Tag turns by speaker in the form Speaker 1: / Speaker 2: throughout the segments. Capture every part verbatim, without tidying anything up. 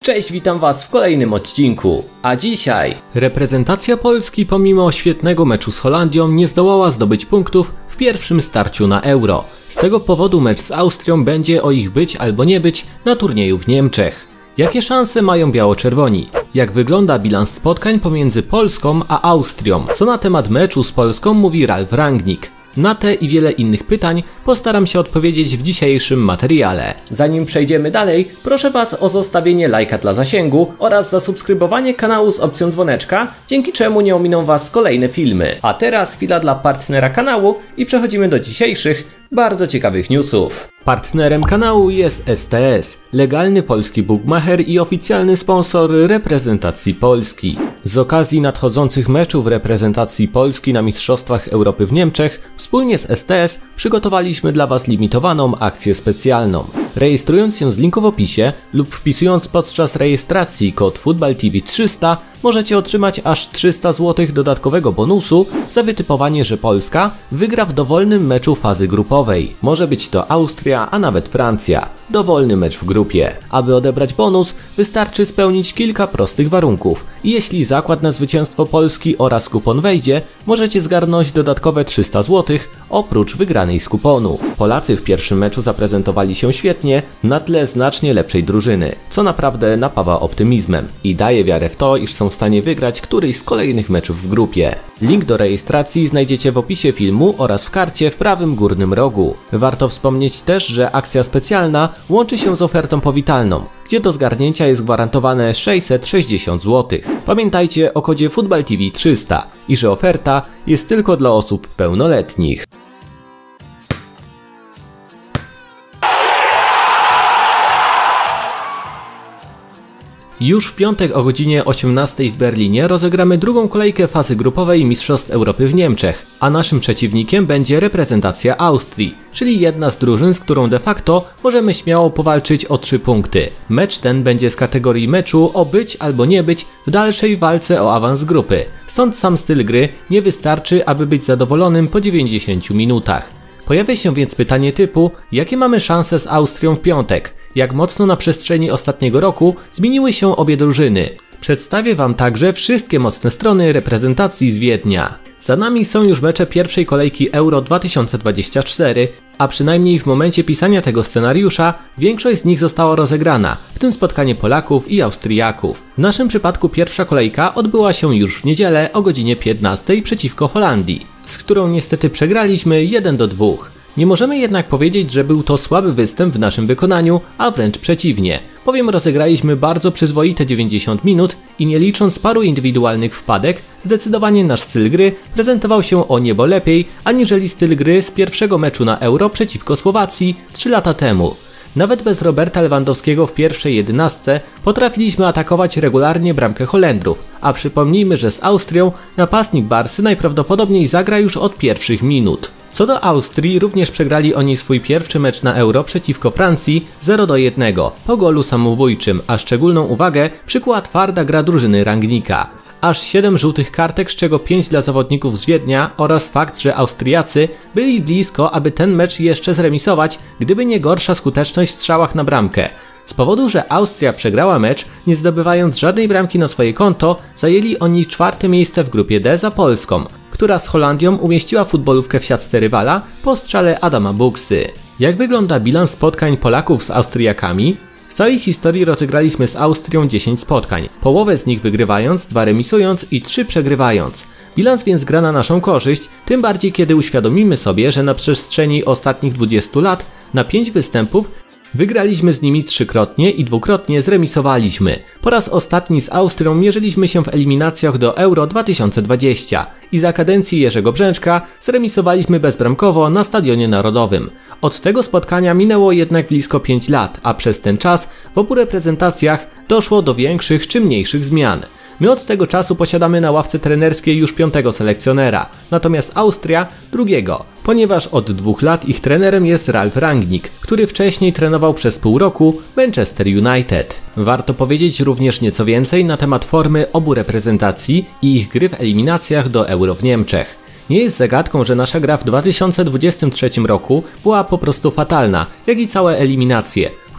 Speaker 1: Cześć, witam Was w kolejnym odcinku, a dzisiaj reprezentacja Polski pomimo świetnego meczu z Holandią nie zdołała zdobyć punktów w pierwszym starciu na Euro. Z tego powodu mecz z Austrią będzie o ich być albo nie być na turnieju w Niemczech. Jakie szanse mają biało-czerwoni? Jak wygląda bilans spotkań pomiędzy Polską a Austrią? Co na temat meczu z Polską mówi Ralf Rangnick? Na te i wiele innych pytań postaram się odpowiedzieć w dzisiejszym materiale. Zanim przejdziemy dalej, proszę Was o zostawienie lajka dla zasięgu oraz zasubskrybowanie kanału z opcją dzwoneczka, dzięki czemu nie ominą Was kolejne filmy. A teraz chwila dla partnera kanału i przechodzimy do dzisiejszych, bardzo ciekawych newsów. Partnerem kanału jest S T S, legalny polski bookmacher i oficjalny sponsor reprezentacji Polski. Z okazji nadchodzących meczów reprezentacji Polski na Mistrzostwach Europy w Niemczech, wspólnie z S T S przygotowaliśmy dla Was limitowaną akcję specjalną. Rejestrując się z linku w opisie lub wpisując podczas rejestracji kod FootballTV trzysta, możecie otrzymać aż trzysta złotych dodatkowego bonusu za wytypowanie, że Polska wygra w dowolnym meczu fazy grupowej. Może być to Austria, a nawet Francja. Dowolny mecz w grupie. Aby odebrać bonus, wystarczy spełnić kilka prostych warunków. I jeśli zakład na zwycięstwo Polski oraz kupon wejdzie, możecie zgarnąć dodatkowe trzysta złotych oprócz wygranej z kuponu. Polacy w pierwszym meczu zaprezentowali się świetnie na tle znacznie lepszej drużyny, co naprawdę napawa optymizmem i daje wiarę w to, iż są w stanie wygrać któryś z kolejnych meczów w grupie. Link do rejestracji znajdziecie w opisie filmu oraz w karcie w prawym górnym rogu. Warto wspomnieć też, że akcja specjalna łączy się z ofertą powitalną, gdzie do zgarnięcia jest gwarantowane sześćset sześćdziesiąt złotych. Pamiętajcie o kodzie FootballTV trzysta i że oferta jest tylko dla osób pełnoletnich. Już w piątek o godzinie osiemnastej w Berlinie rozegramy drugą kolejkę fazy grupowej Mistrzostw Europy w Niemczech, a naszym przeciwnikiem będzie reprezentacja Austrii, czyli jedna z drużyn, z którą de facto możemy śmiało powalczyć o trzy punkty. Mecz ten będzie z kategorii meczu o być albo nie być w dalszej walce o awans grupy, stąd sam styl gry nie wystarczy, aby być zadowolonym po dziewięćdziesięciu minutach. Pojawia się więc pytanie typu, jakie mamy szanse z Austrią w piątek? Jak mocno na przestrzeni ostatniego roku zmieniły się obie drużyny. Przedstawię Wam także wszystkie mocne strony reprezentacji z Wiednia. Za nami są już mecze pierwszej kolejki Euro dwa tysiące dwudziestego czwartego, a przynajmniej w momencie pisania tego scenariusza większość z nich została rozegrana, w tym spotkanie Polaków i Austriaków. W naszym przypadku pierwsza kolejka odbyła się już w niedzielę o godzinie piętnastej przeciwko Holandii, z którą niestety przegraliśmy jeden do dwóch. Nie możemy jednak powiedzieć, że był to słaby występ w naszym wykonaniu, a wręcz przeciwnie, bowiem rozegraliśmy bardzo przyzwoite dziewięćdziesiąt minut i nie licząc paru indywidualnych wpadek, zdecydowanie nasz styl gry prezentował się o niebo lepiej, aniżeli styl gry z pierwszego meczu na Euro przeciwko Słowacji trzy lata temu. Nawet bez Roberta Lewandowskiego w pierwszej jedenastce potrafiliśmy atakować regularnie bramkę Holendrów, a przypomnijmy, że z Austrią napastnik Barsy najprawdopodobniej zagra już od pierwszych minut. Co do Austrii, również przegrali oni swój pierwszy mecz na Euro przeciwko Francji zero do jednego po golu samobójczym, a szczególną uwagę przykuła twarda gra drużyny Rangnicka. Aż siedem żółtych kartek, z czego pięć dla zawodników z Wiednia oraz fakt, że Austriacy byli blisko, aby ten mecz jeszcze zremisować, gdyby nie gorsza skuteczność w strzałach na bramkę. Z powodu, że Austria przegrała mecz, nie zdobywając żadnej bramki na swoje konto, zajęli oni czwarte miejsce w grupie D za Polską, która z Holandią umieściła futbolówkę w siatce rywala po strzale Adama Buksy. Jak wygląda bilans spotkań Polaków z Austriakami? W całej historii rozegraliśmy z Austrią dziesięć spotkań, połowę z nich wygrywając, dwa remisując i trzy przegrywając. Bilans więc gra na naszą korzyść, tym bardziej kiedy uświadomimy sobie, że na przestrzeni ostatnich dwudziestu lat na pięć występów wygraliśmy z nimi trzykrotnie i dwukrotnie zremisowaliśmy. Po raz ostatni z Austrią mierzyliśmy się w eliminacjach do Euro dwa tysiące dwudziestego i za kadencji Jerzego Brzęczka zremisowaliśmy bezbramkowo na Stadionie Narodowym. Od tego spotkania minęło jednak blisko pięć lat, a przez ten czas w obu reprezentacjach doszło do większych czy mniejszych zmian. My od tego czasu posiadamy na ławce trenerskiej już piątego selekcjonera, natomiast Austria drugiego, ponieważ od dwóch lat ich trenerem jest Ralf Rangnick, który wcześniej trenował przez pół roku Manchester United. Warto powiedzieć również nieco więcej na temat formy obu reprezentacji i ich gry w eliminacjach do Euro w Niemczech. Nie jest zagadką, że nasza gra w dwa tysiące dwudziestym trzecim roku była po prostu fatalna, jak i całe eliminacje, w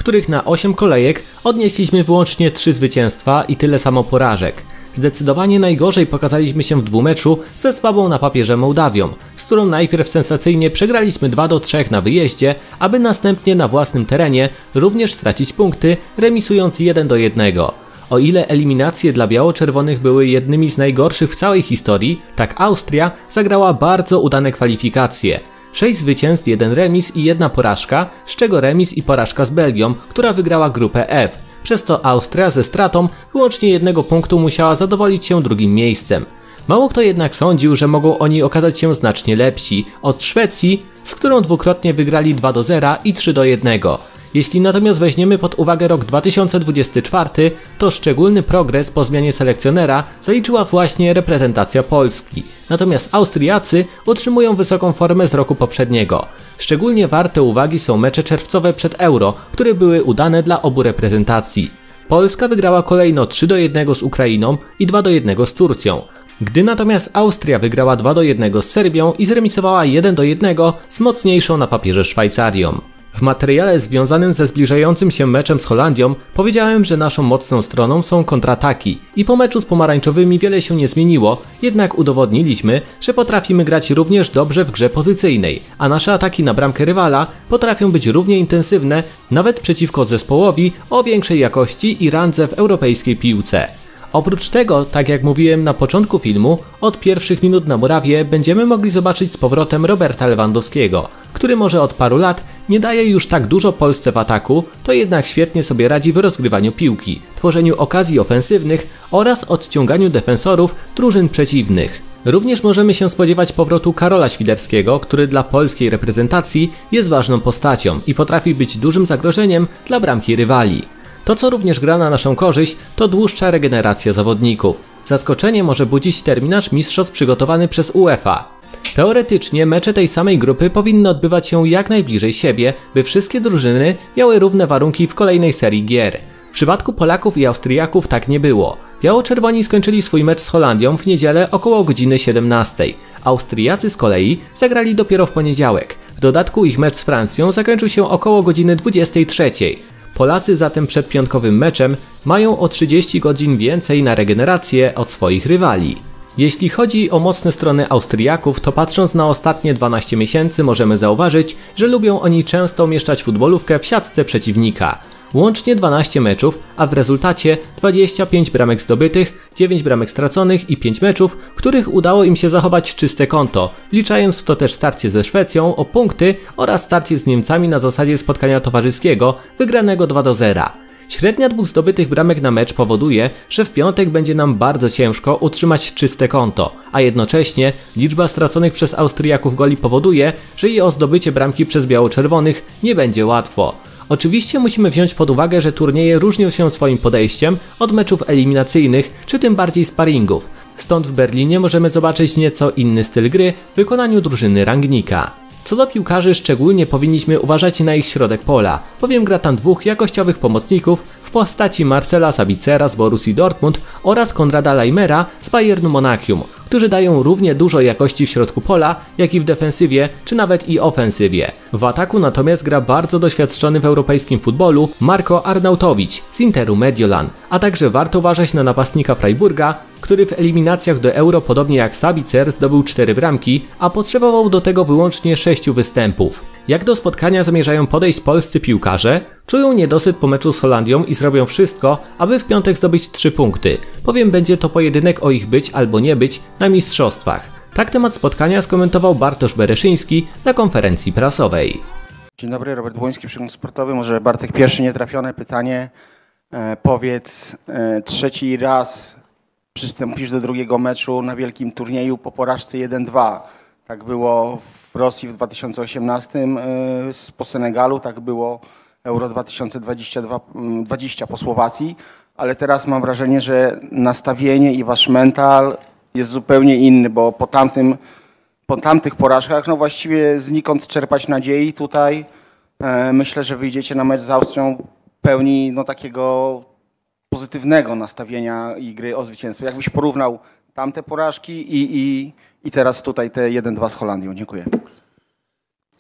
Speaker 1: których na osiem kolejek odnieśliśmy wyłącznie trzy zwycięstwa i tyle samo porażek. Zdecydowanie najgorzej pokazaliśmy się w dwumeczu ze słabą na papierze Mołdawią, z którą najpierw sensacyjnie przegraliśmy dwa do trzech na wyjeździe, aby następnie na własnym terenie również stracić punkty, remisując jeden do jednego. O ile eliminacje dla biało-czerwonych były jednymi z najgorszych w całej historii, tak Austria zagrała bardzo udane kwalifikacje. sześć zwycięstw, jeden remis i jedna porażka, z czego remis i porażka z Belgią, która wygrała grupę F. Przez to Austria ze stratą wyłącznie jednego punktu musiała zadowolić się drugim miejscem. Mało kto jednak sądził, że mogą oni okazać się znacznie lepsi od Szwecji, z którą dwukrotnie wygrali dwa do zera i trzy do jednego. Jeśli natomiast weźmiemy pod uwagę rok dwa tysiące dwudziesty czwarty, to szczególny progres po zmianie selekcjonera zaliczyła właśnie reprezentacja Polski. Natomiast Austriacy utrzymują wysoką formę z roku poprzedniego. Szczególnie warte uwagi są mecze czerwcowe przed Euro, które były udane dla obu reprezentacji. Polska wygrała kolejno trzy do jednego z Ukrainą i dwa do jednego z Turcją. Gdy natomiast Austria wygrała dwa do jednego z Serbią i zremisowała jeden do jednego z mocniejszą na papierze Szwajcarią. W materiale związanym ze zbliżającym się meczem z Holandią powiedziałem, że naszą mocną stroną są kontrataki i po meczu z pomarańczowymi wiele się nie zmieniło, jednak udowodniliśmy, że potrafimy grać również dobrze w grze pozycyjnej, a nasze ataki na bramkę rywala potrafią być równie intensywne nawet przeciwko zespołowi o większej jakości i randze w europejskiej piłce. Oprócz tego, tak jak mówiłem na początku filmu, od pierwszych minut na murawie będziemy mogli zobaczyć z powrotem Roberta Lewandowskiego, który może od paru lat nie daje już tak dużo Polsce w ataku, to jednak świetnie sobie radzi w rozgrywaniu piłki, tworzeniu okazji ofensywnych oraz odciąganiu defensorów drużyn przeciwnych. Również możemy się spodziewać powrotu Karola Świderskiego, który dla polskiej reprezentacji jest ważną postacią i potrafi być dużym zagrożeniem dla bramki rywali. To, co również gra na naszą korzyść, to dłuższa regeneracja zawodników. Zaskoczenie może budzić terminarz mistrzostw przygotowany przez UEFA. Teoretycznie mecze tej samej grupy powinny odbywać się jak najbliżej siebie, by wszystkie drużyny miały równe warunki w kolejnej serii gier. W przypadku Polaków i Austriaków tak nie było. Biało-czerwoni skończyli swój mecz z Holandią w niedzielę około godziny siedemnastej. Austriacy z kolei zagrali dopiero w poniedziałek. W dodatku ich mecz z Francją zakończył się około godziny dwudziestej trzeciej. Polacy zatem przed piątkowym meczem mają o trzydzieści godzin więcej na regenerację od swoich rywali. Jeśli chodzi o mocne strony Austriaków, to patrząc na ostatnie dwanaście miesięcy możemy zauważyć, że lubią oni często umieszczać futbolówkę w siatce przeciwnika. Łącznie dwanaście meczów, a w rezultacie dwadzieścia pięć bramek zdobytych, dziewięć bramek straconych i pięć meczów, w których udało im się zachować czyste konto, wliczając w to też starcie ze Szwecją o punkty oraz starcie z Niemcami na zasadzie spotkania towarzyskiego, wygranego dwa do zera. Średnia dwóch zdobytych bramek na mecz powoduje, że w piątek będzie nam bardzo ciężko utrzymać czyste konto, a jednocześnie liczba straconych przez Austriaków goli powoduje, że i o zdobycie bramki przez biało-czerwonych nie będzie łatwo. Oczywiście musimy wziąć pod uwagę, że turnieje różnią się swoim podejściem od meczów eliminacyjnych, czy tym bardziej sparingów. Stąd w Berlinie możemy zobaczyć nieco inny styl gry w wykonaniu drużyny Rangnika. Co do piłkarzy, szczególnie powinniśmy uważać na ich środek pola, bowiem gra tam dwóch jakościowych pomocników w postaci Marcela Sabicera z Borussii Dortmund oraz Konrada Leimera z Bayernu Monachium, którzy dają równie dużo jakości w środku pola, jak i w defensywie, czy nawet i ofensywie. W ataku natomiast gra bardzo doświadczony w europejskim futbolu Marko Arnautowicz z Interu Mediolan, a także warto uważać na napastnika Freiburga, który w eliminacjach do Euro podobnie jak Sabicer zdobył cztery bramki, a potrzebował do tego wyłącznie sześciu występów. Jak do spotkania zamierzają podejść polscy piłkarze? Czują niedosyt po meczu z Holandią i zrobią wszystko, aby w piątek zdobyć trzy punkty, bowiem będzie to pojedynek o ich być albo nie być na mistrzostwach. Tak temat spotkania skomentował Bartosz Bereszyński na konferencji prasowej.
Speaker 2: Dzień dobry, Robert Błoński, Przegląd Sportowy. Może Bartek, pierwsze nietrafione pytanie. E, powiedz, e, trzeci raz przystąpisz do drugiego meczu na wielkim turnieju po porażce jeden dwa. Tak było w Rosji w dwa tysiące osiemnastym e, po Senegalu, tak było Euro dwa tysiące dwudziesty po Słowacji, ale teraz mam wrażenie, że nastawienie i wasz mental jest zupełnie inny, bo po, tamtym, po tamtych porażkach no właściwie znikąd czerpać nadziei. Tutaj e, myślę, że wyjdziecie na mecz z Austrią pełni no, takiego pozytywnego nastawienia i gry o zwycięstwo. Jakbyś porównał tamte porażki i, i, i teraz tutaj te jeden dwa z Holandią. Dziękuję.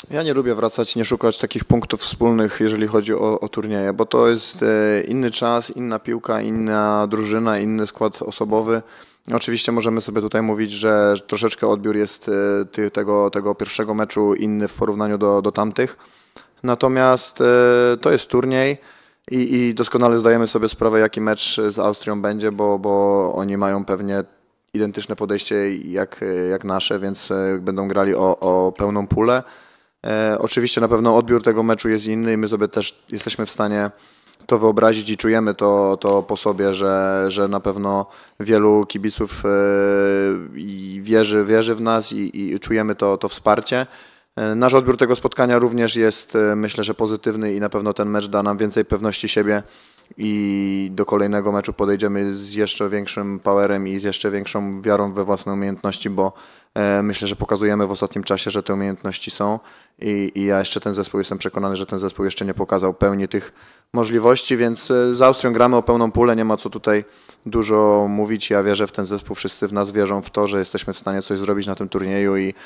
Speaker 3: Ja nie lubię wracać, nie szukać takich punktów wspólnych, jeżeli chodzi o, o turnieje, bo to jest e, inny czas, inna piłka, inna drużyna, inny skład osobowy. Oczywiście możemy sobie tutaj mówić, że troszeczkę odbiór jest e, ty, tego, tego pierwszego meczu inny w porównaniu do, do tamtych. Natomiast e, to jest turniej i, i doskonale zdajemy sobie sprawę, jaki mecz z Austrią będzie, bo, bo oni mają pewnie identyczne podejście jak, jak nasze, więc e, będą grali o, o pełną pulę. E, oczywiście na pewno odbiór tego meczu jest inny i my sobie też jesteśmy w stanie to wyobrazić i czujemy to, to po sobie, że, że na pewno wielu kibiców e, i wierzy, wierzy w nas i, i czujemy to, to wsparcie. E, nasz odbiór tego spotkania również jest, e, myślę, że pozytywny i na pewno ten mecz da nam więcej pewności siebie i do kolejnego meczu podejdziemy z jeszcze większym powerem i z jeszcze większą wiarą we własne umiejętności, bo e, myślę, że pokazujemy w ostatnim czasie, że te umiejętności są i, i ja jeszcze ten zespół, jestem przekonany, że ten zespół jeszcze nie pokazał pełni tych możliwości, więc e, z Austrią gramy o pełną pulę, nie ma co tutaj dużo mówić. Ja wierzę w ten zespół, wszyscy w nas wierzą w to, że jesteśmy w stanie coś zrobić na tym turnieju i,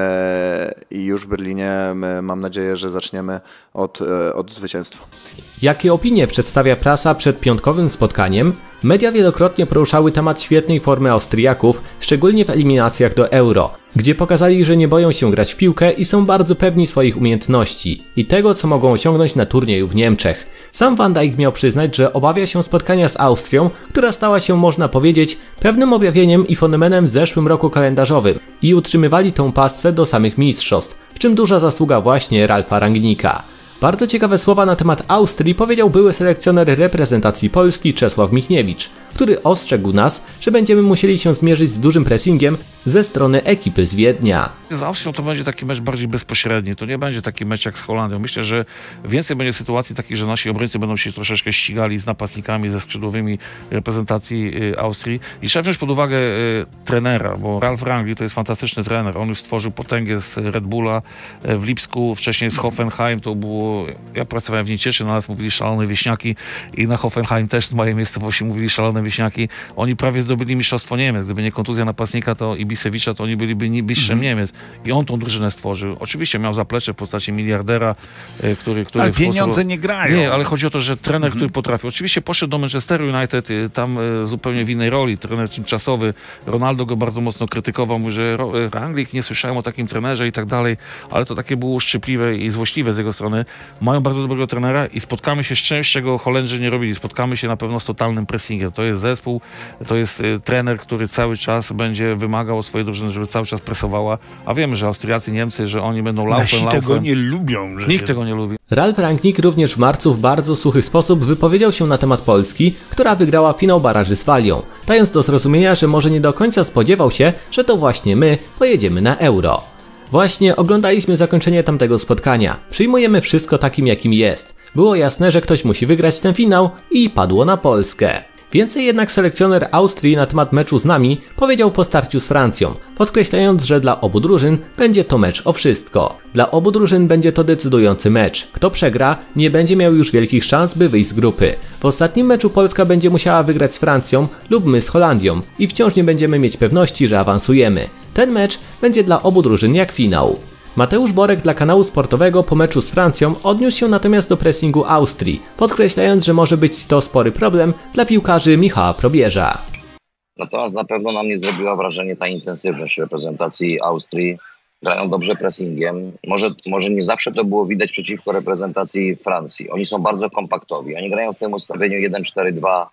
Speaker 3: e, i już w Berlinie mam nadzieję, że zaczniemy od, e, od zwycięstwa.
Speaker 1: Jakie opinie przedstawia prasa przed piątkowym spotkaniem? Media wielokrotnie poruszały temat świetnej formy Austriaków, szczególnie w eliminacjach do Euro, gdzie pokazali, że nie boją się grać w piłkę i są bardzo pewni swoich umiejętności i tego, co mogą osiągnąć na turnieju w Niemczech. Sam Van Dijk miał przyznać, że obawia się spotkania z Austrią, która stała się, można powiedzieć, pewnym objawieniem i fenomenem w zeszłym roku kalendarzowym i utrzymywali tą pasce do samych mistrzostw, w czym duża zasługa właśnie Ralfa Rangnicka. Bardzo ciekawe słowa na temat Austrii powiedział były selekcjoner reprezentacji Polski Czesław Michniewicz, który ostrzegł nas, że będziemy musieli się zmierzyć z dużym pressingiem ze strony ekipy z Wiednia.
Speaker 4: Z Austrią to będzie taki mecz bardziej bezpośredni, to nie będzie taki mecz jak z Holandią. Myślę, że więcej będzie sytuacji takich, że nasi obrońcy będą się troszeczkę ścigali z napastnikami, ze skrzydłowymi reprezentacji Austrii. I trzeba wziąć pod uwagę y, trenera, bo Ralf Rangnick to jest fantastyczny trener. On już stworzył potęgę z Red Bulla w Lipsku, wcześniej z Hoffenheim, to było, ja pracowałem w Niecieszy, na nas mówili szalone wieśniaki i na Hoffenheim też w mojej miejscowości mówili szalone wieśniaki. Oni prawie zdobyli mistrzostwo Niemiec. Gdyby nie kontuzja napastnika to Ibisewicza, to oni byliby mistrzem mm. Niemiec. I on tą drużynę stworzył. Oczywiście miał zaplecze w postaci miliardera, który... który
Speaker 5: ale pieniądze sposób... nie grają.
Speaker 4: Nie, ale chodzi o to, że trener, mm-hmm. który potrafi. Oczywiście poszedł do Manchesteru United, tam zupełnie w innej roli. Trener tymczasowy. Ronaldo go bardzo mocno krytykował. Mówi, że Rangnick, nie słyszałem o takim trenerze i tak dalej, ale to takie było szczypliwe i złośliwe z jego strony. Mają bardzo dobrego trenera i spotkamy się z czymś, czego Holendrzy nie robili. Spotkamy się na pewno z totalnym pressingiem. To jest zespół, to jest y, trener, który cały czas będzie wymagał od swojej drużyny, żeby cały czas presowała. A wiemy, że Austriacy, Niemcy, że oni będą laufem, laufem.
Speaker 5: tego nie lubią. Że
Speaker 4: Nikt jest... tego nie lubi.
Speaker 1: Ralf Rangnick również w marcu w bardzo suchy sposób wypowiedział się na temat Polski, która wygrała finał baraży z Walią, dając do zrozumienia, że może nie do końca spodziewał się, że to właśnie my pojedziemy na Euro. Właśnie oglądaliśmy zakończenie tamtego spotkania. Przyjmujemy wszystko takim, jakim jest. Było jasne, że ktoś musi wygrać ten finał i padło na Polskę. Więcej jednak selekcjoner Austrii na temat meczu z nami powiedział po starciu z Francją, podkreślając, że dla obu drużyn będzie to mecz o wszystko. Dla obu drużyn będzie to decydujący mecz. Kto przegra, nie będzie miał już wielkich szans, by wyjść z grupy. W ostatnim meczu Polska będzie musiała wygrać z Francją lub my z Holandią i wciąż nie będziemy mieć pewności, że awansujemy. Ten mecz będzie dla obu drużyn jak finał. Mateusz Borek dla kanału sportowego po meczu z Francją odniósł się natomiast do pressingu Austrii, podkreślając, że może być to spory problem dla piłkarzy Michała Probierza.
Speaker 6: Natomiast na pewno na mnie zrobiła wrażenie ta intensywność reprezentacji Austrii. Grają dobrze pressingiem. Może, może nie zawsze to było widać przeciwko reprezentacji Francji. Oni są bardzo kompaktowi. Oni grają w tym ustawieniu jeden cztery dwa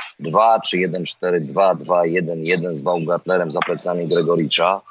Speaker 6: dwa czy jeden cztery dwa dwa jeden jeden z Baumgartnerem za plecami Gregoricza.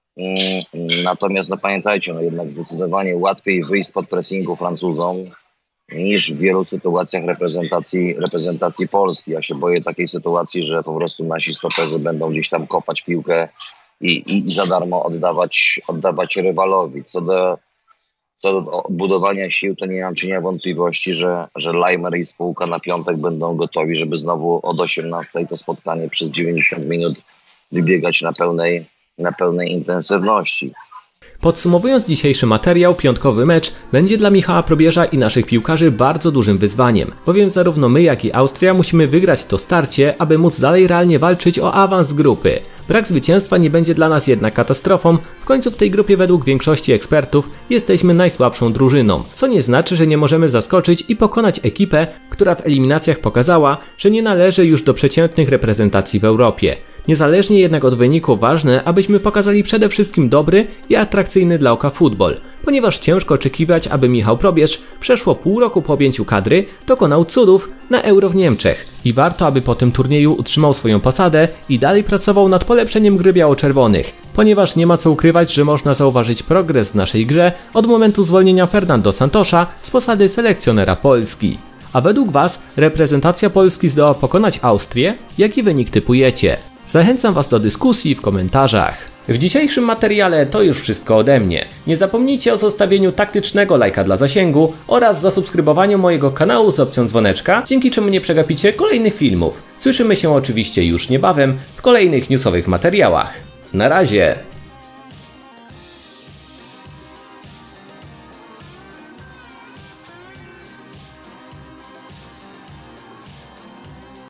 Speaker 6: Natomiast no pamiętajcie, no jednak zdecydowanie łatwiej wyjść spod pressingu Francuzom niż w wielu sytuacjach reprezentacji, reprezentacji Polski. Ja się boję takiej sytuacji, że po prostu nasi stoperzy będą gdzieś tam kopać piłkę i, i za darmo oddawać, oddawać rywalowi. Co do, co do odbudowania sił, to nie mam cienia wątpliwości, że, że Laimer i spółka na piątek będą gotowi, żeby znowu od osiemnastej to spotkanie przez dziewięćdziesiąt minut wybiegać na pełnej na pełnej intensywności.
Speaker 1: Podsumowując dzisiejszy materiał, piątkowy mecz będzie dla Michała Probierza i naszych piłkarzy bardzo dużym wyzwaniem, bowiem zarówno my, jak i Austria musimy wygrać to starcie, aby móc dalej realnie walczyć o awans z grupy. Brak zwycięstwa nie będzie dla nas jednak katastrofą, w końcu w tej grupie według większości ekspertów jesteśmy najsłabszą drużyną, co nie znaczy, że nie możemy zaskoczyć i pokonać ekipę, która w eliminacjach pokazała, że nie należy już do przeciętnych reprezentacji w Europie. Niezależnie jednak od wyniku ważne, abyśmy pokazali przede wszystkim dobry i atrakcyjny dla oka futbol, ponieważ ciężko oczekiwać, aby Michał Probierz przeszło pół roku po objęciu kadry dokonał cudów na Euro w Niemczech i warto, aby po tym turnieju utrzymał swoją posadę i dalej pracował nad polepszeniem gry biało-czerwonych, ponieważ nie ma co ukrywać, że można zauważyć progres w naszej grze od momentu zwolnienia Fernando Santosza z posady selekcjonera Polski. A według Was reprezentacja Polski zdoła pokonać Austrię? Jaki wynik typujecie? Zachęcam Was do dyskusji w komentarzach. W dzisiejszym materiale to już wszystko ode mnie. Nie zapomnijcie o zostawieniu taktycznego lajka dla zasięgu oraz zasubskrybowaniu mojego kanału z opcją dzwoneczka, dzięki czemu nie przegapicie kolejnych filmów. Słyszymy się oczywiście już niebawem w kolejnych newsowych materiałach. Na razie!